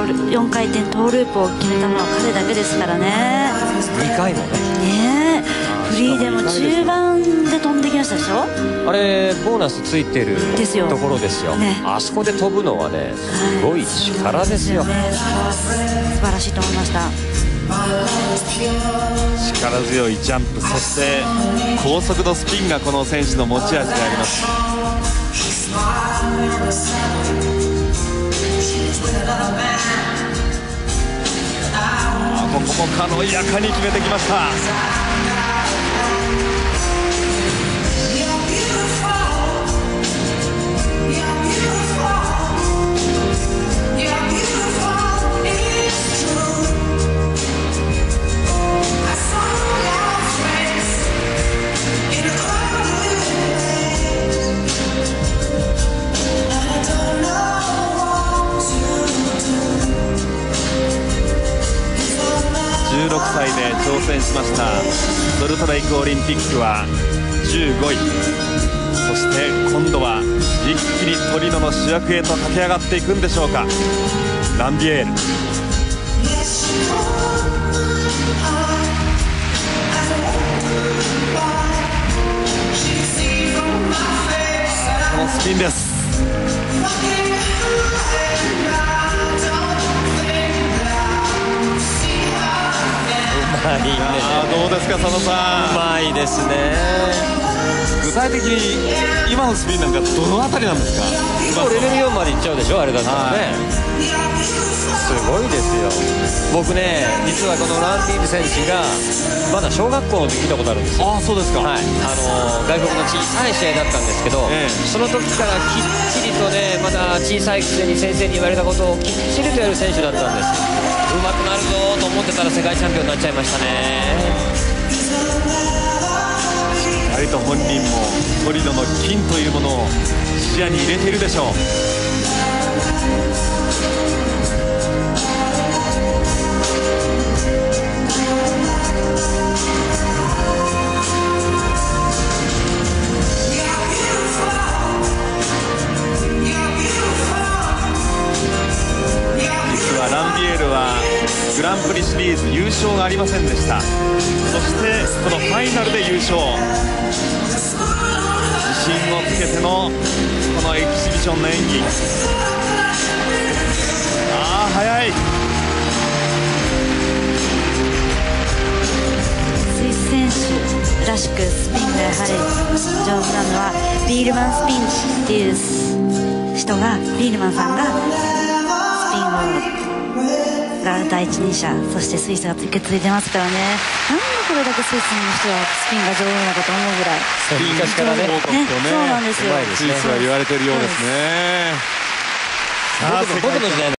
4回転トーループを決めたのは彼だけですからね。 2回もね。 ねえ、フリーでも中盤で飛んできましたでしょ。 あれボーナスついてるですよところですよ、 ね、 あそこで飛ぶのはねすごい力ですよ、 素晴らしいと思いました。 力強いジャンプ、そして高速のスピンがこの選手の持ち味であります。ここも軽やかに決めてきました。16歳で挑戦しましたソルトレイクオリンピックは15位。そして今度は一気にトリノの主役へと駆け上がっていくんでしょうか。ランビエール、このスピンです。どうですか佐野さん。 うまいですね。 具体的に今のスピンなんかどのあたりなんですか。 レベル4までいっちゃうでしょ、あれだったらね。すごいですよ。僕ね、実はこのランビール選手がまだ小学校の時見たことあるんですよ。 ああ、そうですか。 はい、外国の小さい試合だったんですけど、その時からきっちりとね、まだ小さいくせに先生に言われたことをきっちりとやる選手だったんです。うまくなるぞと思ってたら世界チャンピオンになっちゃいましたね。 しっかりと本人もトリノの金というものを視野に入れているでしょう。実はランビエールはグランプリシリーズ優勝がありませんでした。そしてこのファイナルで優勝、自信をつけてのこのエキシビションの演技。ああ、速い。 スイス選手らしくスピンがやはり上手なのはビールマンスピンっていう人が、ビールマンさんがスピンをが第一人者、そしてスイスが受け継いでますからね。なんでこれだけスイスの人はスピンが上手なのかと思うぐらい。 昔からね、 そうなんですよ。 スイスは言われてるようですね。 僕の時代